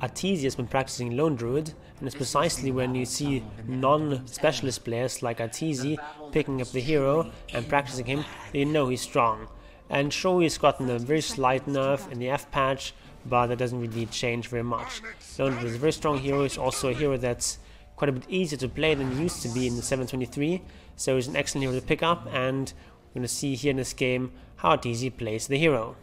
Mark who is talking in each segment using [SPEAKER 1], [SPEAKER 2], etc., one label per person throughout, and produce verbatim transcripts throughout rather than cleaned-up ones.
[SPEAKER 1] Arteezy has been practicing Lone Druid, and it's precisely when you see non-specialist players like Arteezy picking up the hero and practicing him, you know he's strong. And sure, he's gotten a very slight nerf in the F patch, but that doesn't really change very much. Lone Druid is a very strong hero. He's also a hero that's quite a bit easier to play than he used to be in the seven twenty-three, so he's an excellent hero to pick up, and we're going to see here in this game how Arteezy plays the hero.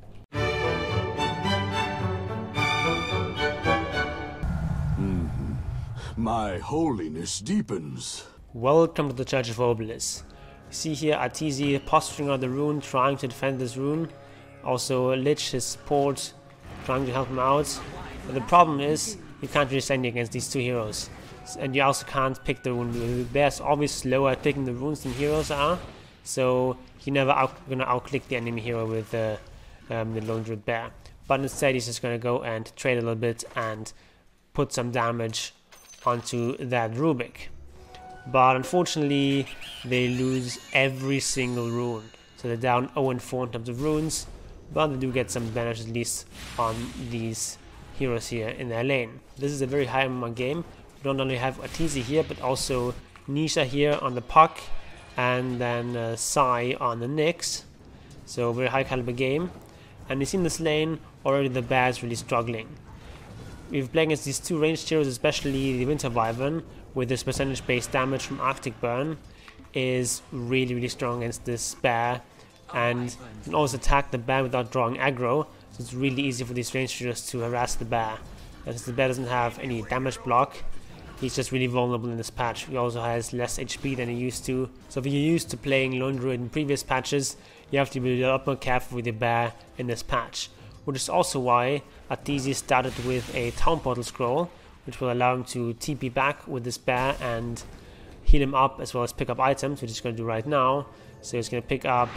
[SPEAKER 2] My holiness deepens.
[SPEAKER 1] Welcome to the Church of Obelisk. You see here Arteezy posturing on the rune, trying to defend this rune. Also Lich, his support, trying to help him out. But the problem is, you can't really stand against these two heroes. And you also can't pick the rune. The bear's always slower at picking the runes than heroes are. So you're never out, gonna outclick the enemy hero with uh, um, the Lone Druid bear. But instead he's just gonna go and trade a little bit and put some damage onto that Rubik. But unfortunately they lose every single rune, so they're down oh and four in terms of runes, but they do get some damage at least on these heroes here in their lane. This is a very high M M R game. We don't only have Arteezy here, but also Nisha here on the Puck, and then uh, Sai on the Nyx, so very high caliber game. And you see in this lane already the bear is really struggling. We've played against these two ranged heroes, especially the Winter Wyvern, with this percentage based damage from Arctic Burn, is really really strong against this bear, and you can also attack the bear without drawing aggro, so it's really easy for these ranged heroes to harass the bear. And since the bear doesn't have any damage block, he's just really vulnerable in this patch. He also has less H P than he used to, so if you're used to playing Lone Druid in previous patches, you have to be a lot more careful with your bear in this patch. Which is also why Arteezy started with a Town Portal scroll, which will allow him to T P back with this bear and heal him up, as well as pick up items, which he's going to do right now. So he's going to pick up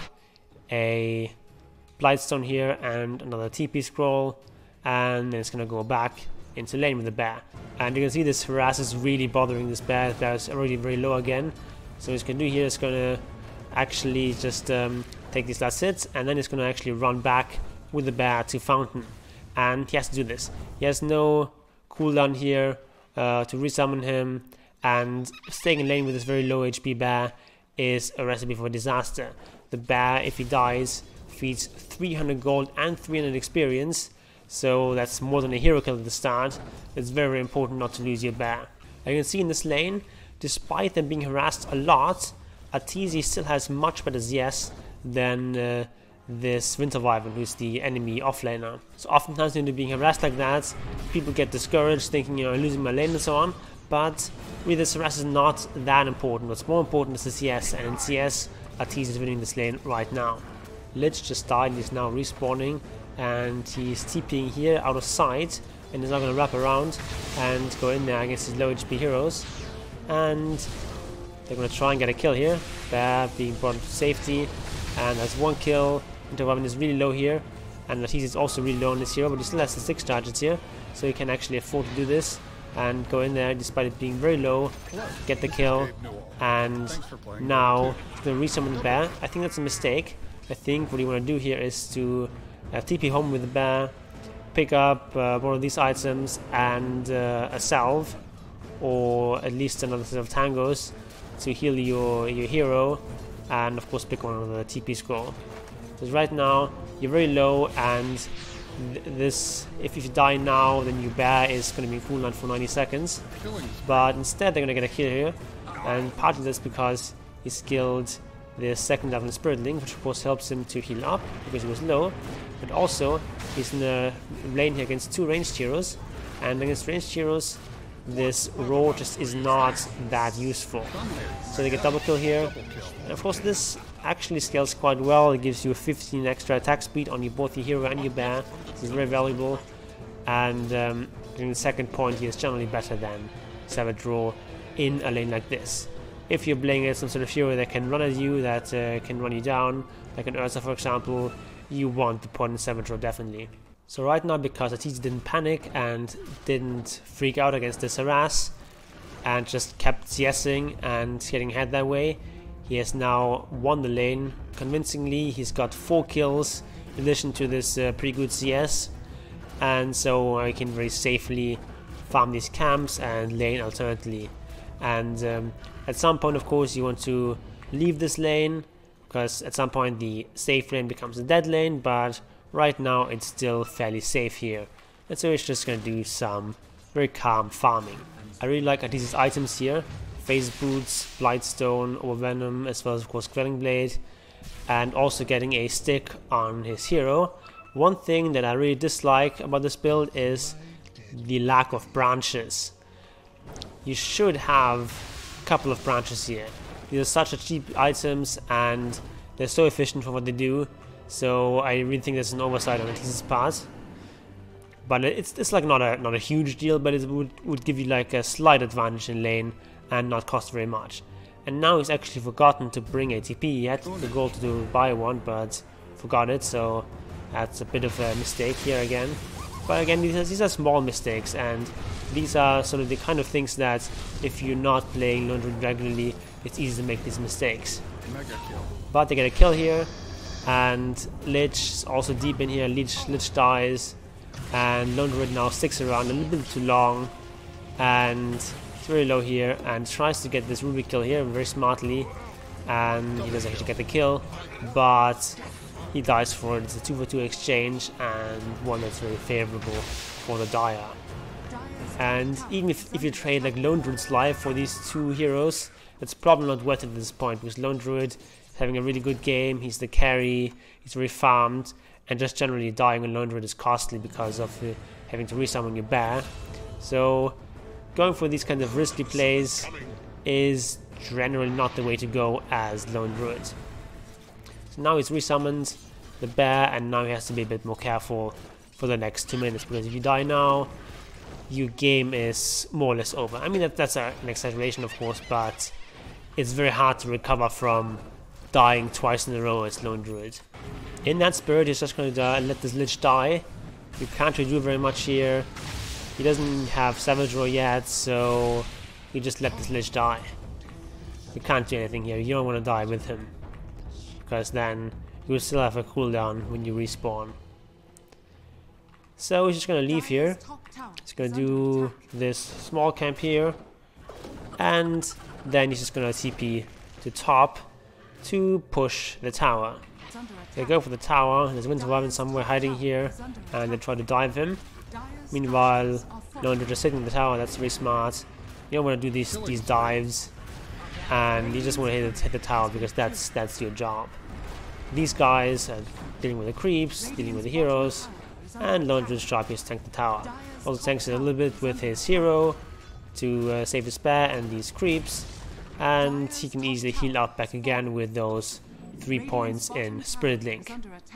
[SPEAKER 1] a Blightstone here and another T P scroll, and then it's going to go back into lane with the bear. And you can see this harass is really bothering this bear. The bear is already very low again. So what he's going to do here is going to actually just um, take these last hits, and then he's going to actually run back with the bear to Fountain, and he has to do this. He has no cooldown here uh, to resummon him, and staying in lane with this very low H P bear is a recipe for disaster. The bear, if he dies, feeds three hundred gold and three hundred experience, so that's more than a hero kill at the start. It's very, very important not to lose your bear. As you can see in this lane, despite them being harassed a lot, Arteezy still has much better Z S than uh, this Winter Wyvern, who's the enemy offlaner. So oftentimes when you're being harassed like that, people get discouraged, thinking, you know, I'm losing my lane and so on. But really, this harass is not that important. What's more important is the C S, and in C S, Arteezy is winning this lane right now. Lich just died, he's now respawning, and he's TPing here out of sight, and he's now going to wrap around and go in there against his low H P heroes. And they're going to try and get a kill here. Bear being brought to safety, and that's one kill. Winter Wyvern is really low here, and Arteezy is also really low on this hero, but he still has the six charges here, so he can actually afford to do this and go in there despite it being very low, get the kill, and now he's going to resummon the bear. I think that's a mistake. I think what you want to do here is to uh, T P home with the bear, pick up uh, one of these items and uh, a salve, or at least another set of tangos to heal your, your hero, and of course pick one of the T P scroll. Because right now you're very low, and th this, if you die now, then your bear is going to be in cooldown for ninety seconds. But instead they're going to get a kill here, and partly that's because he skilled the second level Spirit Link, which of course helps him to heal up because he was low. But also he's in a lane here against two ranged heroes, and against ranged heroes this roar just is not that useful. So they get double kill here, and of course this actually scales quite well. It gives you fifteen extra attack speed on your, both your hero and your bear. This is very valuable, and um, during the second point he is generally better than Savage Roar in a lane like this. If you're playing against some sort of hero that can run at you, that uh, can run you down, like an Ursa for example, you want the point in Savage Roar definitely. So right now, because Arteezy didn't panic and didn't freak out against this harass and just kept CSing and getting ahead that way, he has now won the lane convincingly. He's got four kills in addition to this uh, pretty good C S, and so I can very safely farm these camps and lane alternately. And um, at some point, of course, you want to leave this lane, because at some point the safe lane becomes a dead lane, but right now it's still fairly safe here. And so it's just going to do some very calm farming. I really like Arteezy's items here: Phase Boots, Blightstone, Overvenom, as well as of course Quelling Blade, and also getting a stick on his hero. One thing that I really dislike about this build is the lack of branches. You should have a couple of branches here. These are such a cheap items and they're so efficient for what they do, so I really think there's an oversight on Arteezy's part. But it's, it's like not a not a huge deal, but it would, would give you like a slight advantage in lane and not cost very much. And now he's actually forgotten to bring A T P. He had the goal to do buy one, but forgot it, so that's a bit of a mistake here again. But again, these are, these are small mistakes, and these are sort of the kind of things that if you're not playing Lone Druid regularly, it's easy to make these mistakes. But they get a kill here, and Lich is also deep in here. Lich, Lich dies, and Lone Druid now sticks around a little bit too long, and it's very low here, and tries to get this Ruby kill here very smartly, and he does actually get the kill, but he dies for it. It's a two for two exchange, and one that's very favorable for the Dire. And even if, if you trade like Lone Druid's life for these two heroes, it's probably not worth it at this point, because Lone Druid is having a really good game, he's the carry, he's very farmed, and just generally dying on Lone Druid is costly because of uh, having to resummon your bear. So going for these kind of risky plays is generally not the way to go as Lone Druid. So now he's resummoned the bear, and now he has to be a bit more careful for the next two minutes, because if you die now, your game is more or less over. I mean, that, that's a, an exaggeration, of course, but it's very hard to recover from dying twice in a row as Lone Druid. In that spirit, he's just going to uh, let this Lich die. You can't really do very much here. He doesn't have Savage Roar yet, so you just let this Lich die. You can't do anything here. You don't want to die with him, because then you will still have a cooldown when you respawn. So he's just going to leave here. He's going to do this small camp here, and then he's just going to T P to top to push the tower. They go for the tower. There's Winter Wyvern somewhere hiding here, and they try to dive him. Meanwhile, Lone Druid just sitting in the tower. That's very smart. You don't want to do these these dives, and you just want to hit, hit the tower, because that's that's your job. These guys are dealing with the creeps, dealing with the heroes, and Lone Druid's job is to tank the tower. Also tanks it a little bit with his hero to uh, save his bear and these creeps, and he can easily heal up back again with those three points in Spirit Link.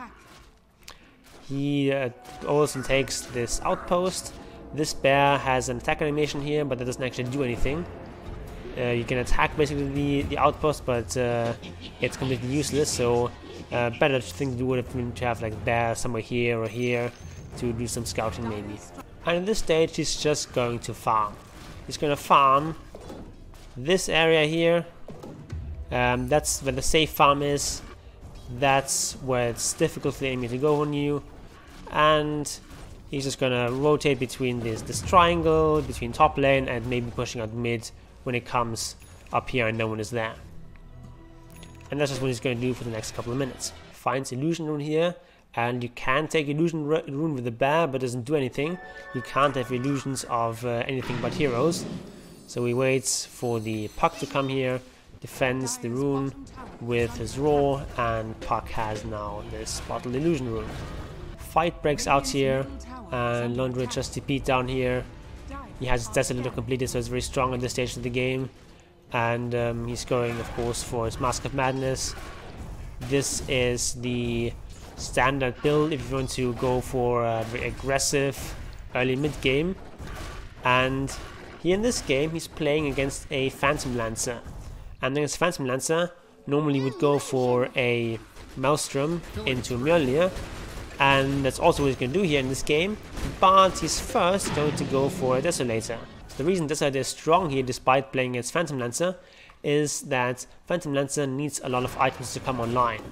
[SPEAKER 1] He uh, also takes this outpost. This bear has an attack animation here, but that doesn't actually do anything. Uh, you can attack basically the, the outpost, but uh, it's completely useless, so uh, better thing to do would have been to have like bear somewhere here or here to do some scouting maybe. And at this stage he's just going to farm. He's going to farm this area here. Um, that's where the safe farm is. That's where it's difficult for the enemy to go on you. And he's just going to rotate between this, this triangle, between top lane, and maybe pushing out mid when it comes up here and no one is there. And that's just what he's going to do for the next couple of minutes. Finds Illusion Rune here, and you can take Illusion Rune with the bear, but it doesn't do anything. You can't have illusions of uh, anything but heroes. So he waits for the Puck to come here, defends the rune with his roar, and Puck has now this bottled Illusion Rune. Fight breaks out here, and Lone Druid just T P'd down here. He has his Desolator completed, so it's very strong at this stage of the game. And um, he's going, of course, for his Mask of Madness. This is the standard build if you want to go for a very aggressive early mid game. And here in this game, he's playing against a Phantom Lancer. And against Phantom Lancer, normally would go for a Maelstrom into Mjolnir. And that's also what he's going to do here in this game. But he's first going to go for a Desolator. The reason Desolator is strong here despite playing against Phantom Lancer is that Phantom Lancer needs a lot of items to come online.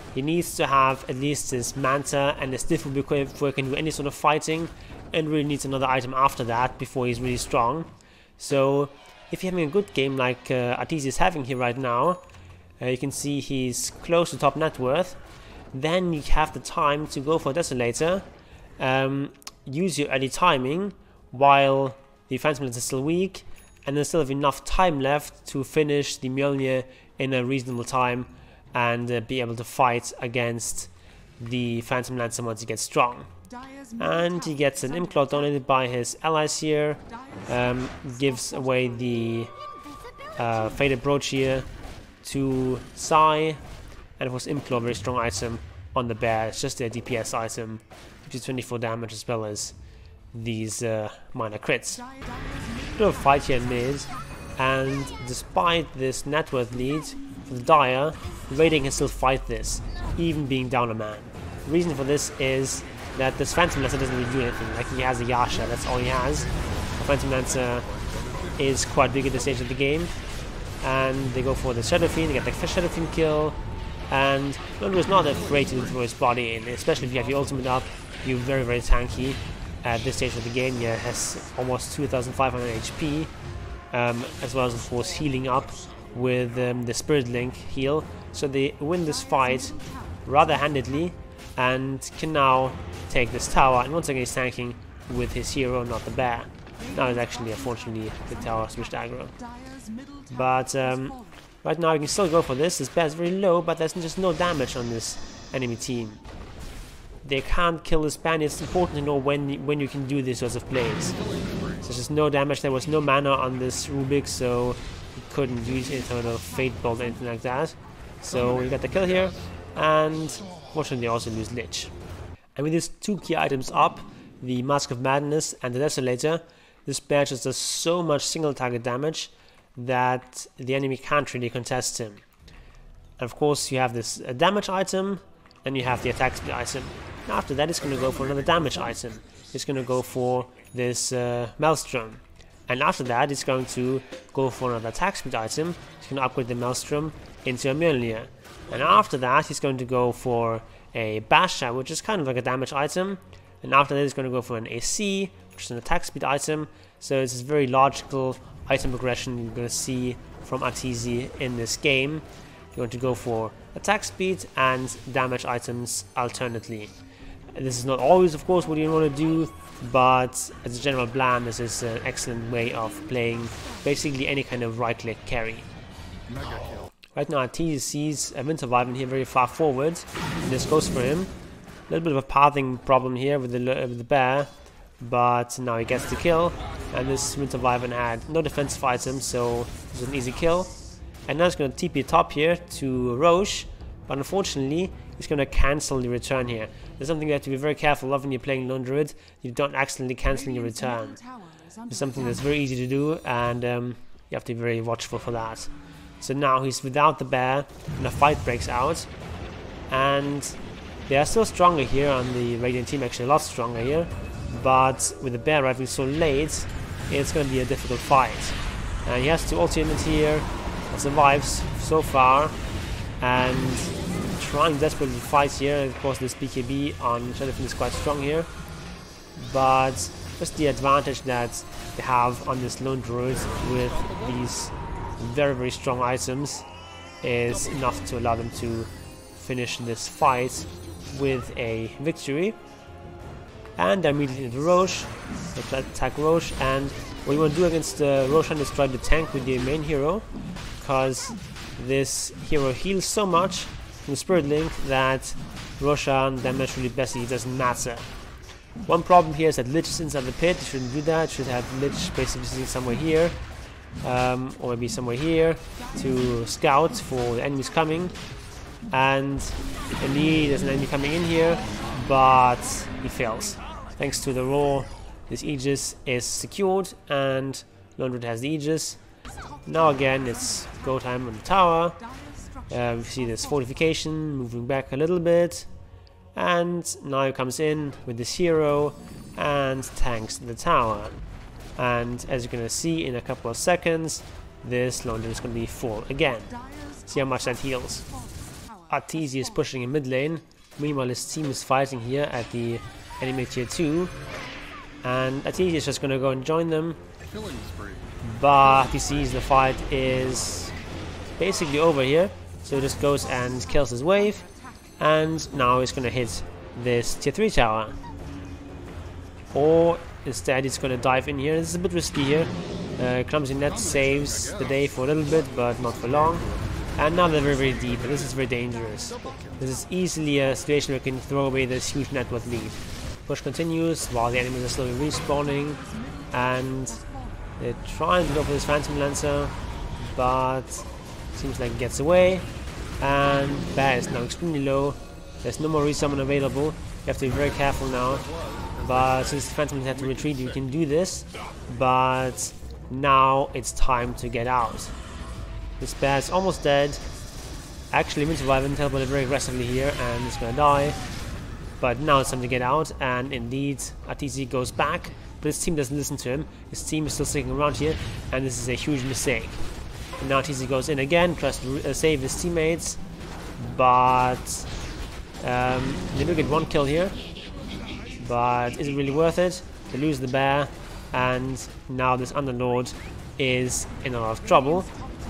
[SPEAKER 1] he needs to have at least his Manta and his Stiff before he can do any sort of fighting, and really needs another item after that before he's really strong. So if you're having a good game like uh, Arteezy is having here right now, uh, you can see he's close to top net worth, then you have the time to go for Desolator, um, use your early timing while the Phantom Lance is still weak, and then still have enough time left to finish the Mjolnir in a reasonable time and uh, be able to fight against the Phantom Lancer once he gets strong. And he gets an Imp Claw donated by his allies here, um, gives away the uh, Faded Brooch here to Sai, and of course Imp Claw, very strong item on the bear. It's just a D P S item, which is twenty-four damage as well as these uh, minor crits. Bit of a fight here in mid, and despite this net worth lead for the Dire, Raiden can still fight this, even being down a man. The reason for this is that this Phantom Lancer doesn't really do anything. Like, he has a Yasha, that's all he has. The Phantom Lancer is quite big at this stage of the game, and they go for the Shadow Fiend, they get the Shadow Fiend kill, and Londra is not afraid to throw his body in, especially if you have your ultimate up. You're very, very tanky at this stage of the game. He has almost two thousand five hundred H P, um, as well as of course healing up with um, the Spirit Link heal. So they win this fight rather handedly and can now take this tower, and once again he's tanking with his hero, not the bear. Now it's actually, unfortunately, the tower switched aggro. But um, right now you can still go for this. This bear is very low, but there's just no damage on this enemy team. They can't kill this bear, and it's important to know when, when you can do these sorts of plays. So there's just no damage, there was no mana on this Rubik, so he couldn't use any sort of Fate Bolt or anything like that. So we got the kill here, and fortunately also lose Lich. And with these two key items up, the Mask of Madness and the Desolator, this bear just does so much single target damage that the enemy can't really contest him. And of course you have this uh, damage item, and you have the attack speed item. And after that it's going to go for another damage item. It's going to go for this uh, Maelstrom. And after that it's going to go for another attack speed item. It's going to upgrade the Maelstrom into a Mjolnir. And after that he's going to go for a Basha, which is kind of like a damage item. And after that he's going to go for an A C, which is an attack speed item. So it's a very logical item progression you're going to see from Arteezy in this game. You're going to go for attack speed and damage items alternately. And this is not always, of course, what you want to do, but as a general plan, this is an excellent way of playing basically any kind of right-click carry. Right now, Arteezy sees a Winter Wyvern here very far forward, and this goes for him. A little bit of a pathing problem here with the, with the bear, but now he gets the kill, and this Winter Wyvern had no defensive items, so it's an easy kill. And now it's going to T P top here to Roche, but unfortunately he's going to cancel the return here. There's something you have to be very careful of when you're playing Lone Druid. You don't accidentally cancel your return. It's something that's very easy to do, and um, you have to be very watchful for that. So now he's without the bear, and a fight breaks out, and they are still stronger here on the Radiant team, actually a lot stronger here, but with the bear arriving so late, it's going to be a difficult fight. And he has to ultimate here, survives so far, and trying desperately to fight here. Of course this B K B on Shadow Fiend is quite strong here, but just the advantage that they have on this Lone Druid with these very very strong items is enough to allow them to finish this fight with a victory. And they're immediately into Roche, so attack Roche, and what you want to do against uh, Roshan is try to tank with the main hero, because this hero heals so much from the Spirit Link that Roshan damage really basically doesn't matter. One problem here is that Lich is inside the pit. You shouldn't do that. You should have Lich basically sitting somewhere here, um, or maybe somewhere here to scout for the enemies coming. And indeed there's an enemy coming in here, but he fails. Thanks to the roar, this Aegis is secured, and Lone Druid has the Aegis. Now again, it's go time on the tower. Uh, we see this fortification moving back a little bit, and now he comes in with this hero and tanks the tower. And as you're gonna see in a couple of seconds, this Lone Druid is gonna be full again. See how much that heals. Arteezy is pushing in mid lane. Meanwhile, his team is fighting here at the enemy tier two. And Arteezy is just gonna go and join them. But he sees the fight is basically over here. So he just goes and kills his wave. And now he's gonna hit this tier three tower. Or instead he's gonna dive in here. This is a bit risky here. Uh, Clumsy Net saves the day for a little bit, but not for long. And now they're very, very deep, and this is very dangerous. This is easily a situation where you can throw away this huge network lead. Push continues while the enemies are slowly respawning, and they're trying to go for this Phantom Lancer, but seems like it gets away. And Bear is now extremely low. There's no more resummon available. You have to be very careful now. But since the Phantom had to retreat, you can do this. But now it's time to get out. This Bear is almost dead. Actually, Min Survivor teleported very aggressively here and it's gonna die. But now it's time to get out, and indeed Arteezy goes back, but his team doesn't listen to him. His team is still sticking around here, and this is a huge mistake. And now Arteezy goes in again, tries to uh, save his teammates, but um, they do get one kill here. But is it really worth it? They lose the Bear, and now this Underlord is in a lot of trouble.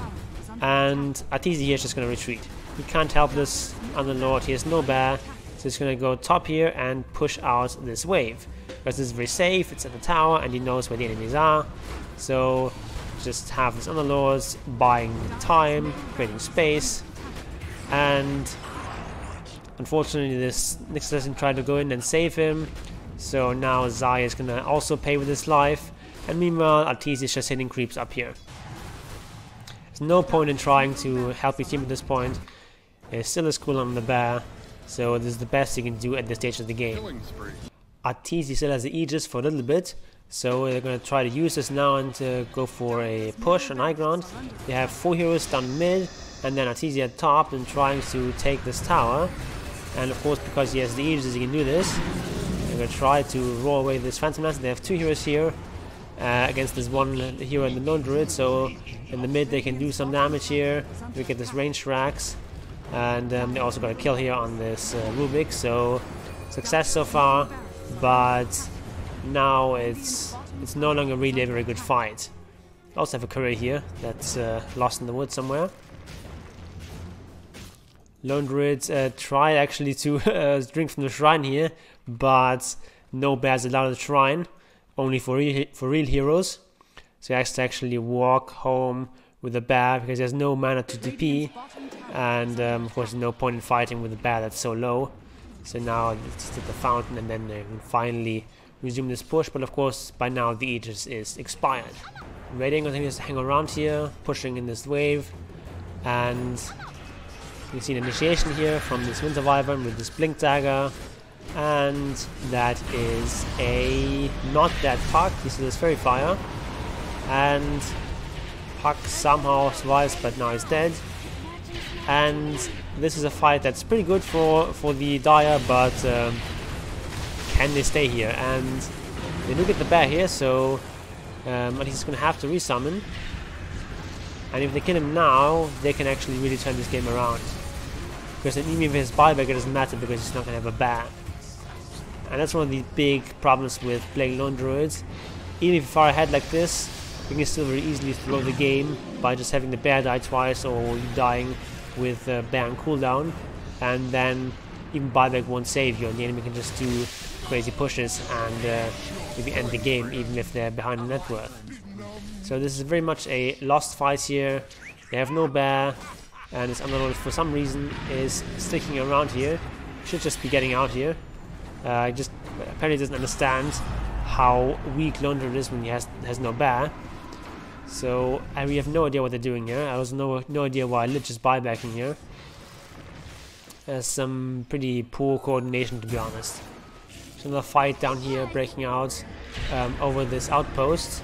[SPEAKER 1] And Arteezy here is just going to retreat. He can't help this Underlord, he has no Bear, so he's going to go top here and push out this wave. Because this is very safe, it's at the tower, and he knows where the enemies are. So just have this Underlords buying time, creating space, and unfortunately this Nyx doesn't try to go in and save him. So now Xayah is going to also pay with his life, and meanwhile Arteezy is just hitting creeps up here. There's no point in trying to help his team at this point. It still is cool on the Bear, so this is the best you can do at this stage of the game. Arteezy still has the Aegis for a little bit, so they're going to try to use this now and uh, go for a push on high ground. They have four heroes down mid, and then Arteezy at top and trying to take this tower. And of course, because he has the Aegis, he can do this. They're going to try to roll away this Phantom Lancer. They have two heroes here uh, against this one hero in the Lone Druid, so in the mid they can do some damage here. We get this ranged Rax, and um, they also got a kill here on this uh, Rubik, so success so far. But now it's it's no longer really a very good fight. I also have a courier here that's uh, lost in the woods somewhere. Lone Druid uh, tried actually to uh, drink from the shrine here, but no Bears allowed at the shrine, only for real, for real heroes. So he has to actually walk home with a Bear because there's no mana to T P, and um, of course there's no point in fighting with a Bear that's so low. So now it's at the fountain, and then they can finally resume this push, but of course by now the Aegis is expired. Radiant continues to hang around here, pushing in this wave, and you can see an initiation here from this Wind Survivor with this Blink Dagger, and that is a not dead Puck. He still has Fairy Fire, and Puck somehow survives, but now he's dead. And this is a fight that's pretty good for for the Dire, but um, can they stay here? And they do get the Bear here, so um, but he's going to have to resummon. And if they kill him now, they can actually really turn this game around. Because even if his buyback, it doesn't matter because he's not going to have a Bear. And that's one of the big problems with playing Lone Druids. Even if you're far ahead like this, you can still very easily throw the game by just having the Bear die twice, or you dying with uh, Bear on cooldown, and then even buyback won't save you, and the enemy can just do crazy pushes and uh, maybe end the game even if they're behind the network. So this is very much a lost fight here. They have no Bear, and this Underlord for some reason is sticking around here. Should just be getting out here. Uh, just apparently doesn't understand how weak Lone Druid is when he has has no Bear. So I really have no idea what they're doing here. I also no no idea why Lich is buybacking here. There's some pretty poor coordination, to be honest. So another fight down here breaking out um, over this outpost.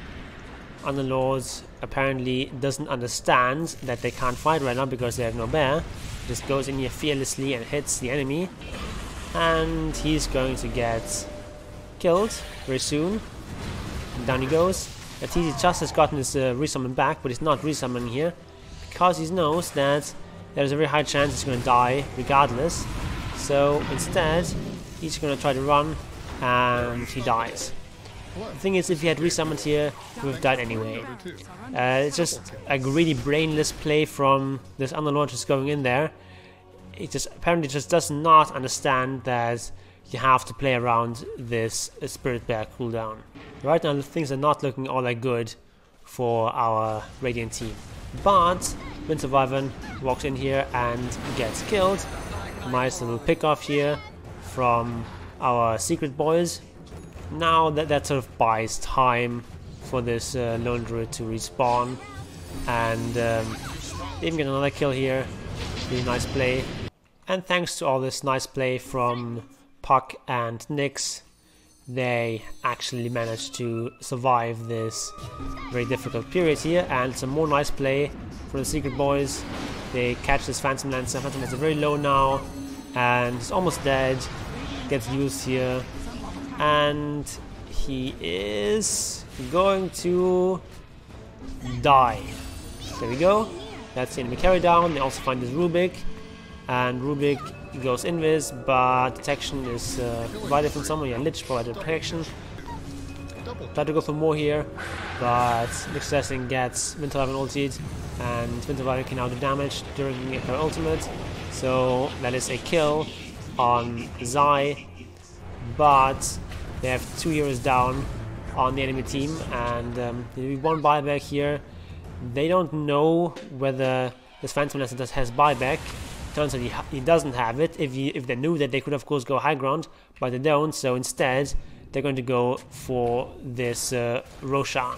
[SPEAKER 1] Underlord apparently doesn't understand that they can't fight right now because they have no Bear. Just goes in here fearlessly and hits the enemy, and he's going to get killed very soon. And down he goes. Arteezy just has gotten his uh, resummon back, but he's not resummoning here because he knows that there's a very high chance he's gonna die regardless. So instead, he's gonna try to run, and he dies. The thing is, if he had resummoned here, he would have died anyway. Uh, it's just a really brainless play from this Underlord just going in there. It just apparently just does not understand that you have to play around this uh, Spirit Bear cooldown. Right now, things are not looking all that good for our Radiant team. But Winter Wyvern walks in here and gets killed. Nice little pick off here from our secret boys. Now that that sort of buys time for this uh, Lone Druid to respawn, and um, even get another kill here. Really nice play. And thanks to all this nice play from Puck and Nyx, they actually managed to survive this very difficult period here. And some more nice play from the Secret Boys. They catch this Phantom Lancer. Phantom Lancer very low now, and he's almost dead. Gets used here, and he is going to die. There we go. That's the enemy carry down. They also find this Rubik, and Rubik goes invis, but detection is uh, provided from someone. Yeah, Lich provided protection. Try to go for more here, but Lich Assassin gets Winter Wyvern ulted, and Winter Wyvern can now do damage during her ultimate. So that is a kill on Zai, but they have two heroes down on the enemy team, and um, there'll be one buyback here. They don't know whether this Phantom Lancer does has buyback. Turns out he, he doesn't have it. If, he, if they knew that, they could of course go high ground, but they don't. So instead, they're going to go for this uh, Roshan,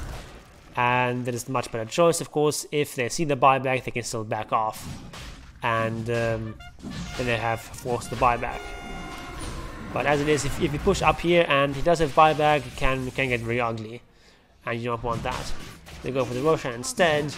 [SPEAKER 1] and that is a much better choice. Of course, if they see the buyback, they can still back off, and um, then they have forced the buyback. But as it is, if, if you push up here and he does have buyback, it can, it can get very ugly, and you don't want that. They go for the Roshan instead,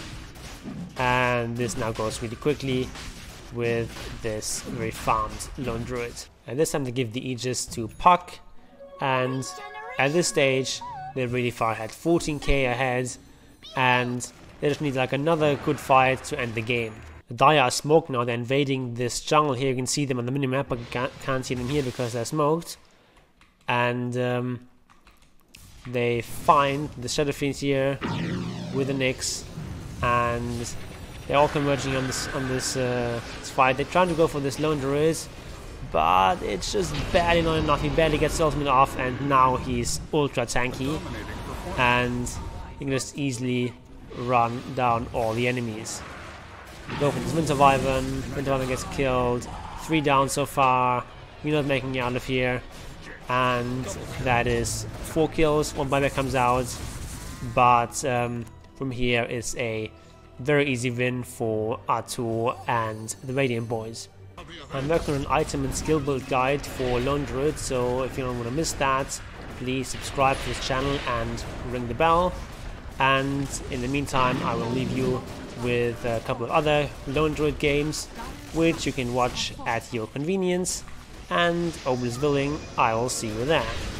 [SPEAKER 1] and this now goes really quickly with this very farmed Lone Druid. And this time they give the Aegis to Puck, and at this stage they're really far ahead, fourteen K ahead, and they just need like another good fight to end the game. The Dire are smoked now. They're invading this jungle here. You can see them on the minimap, but you can't see them here because they're smoked. And um, they find the Shadow Fiends here with the Nyx, and they're all converging on this on this, uh, this fight. They're trying to go for this Lone Druid, but it's just barely not enough. He barely gets the ultimate off, and now he's ultra tanky, and he can just easily run down all the enemies. Go for this Winter Wyvern. Winter Wyvern gets killed. Three down so far. We're not making it out of here. And that is four kills. One buyback comes out. But um, from here is a very easy win for Artur and the Radiant Boys. I'm working on an item and skill build guide for Lone Druid, so if you don't want to miss that, please subscribe to this channel and ring the bell. And in the meantime, I will leave you with a couple of other Lone Druid games, which you can watch at your convenience, and Obelisk willing, I will see you there.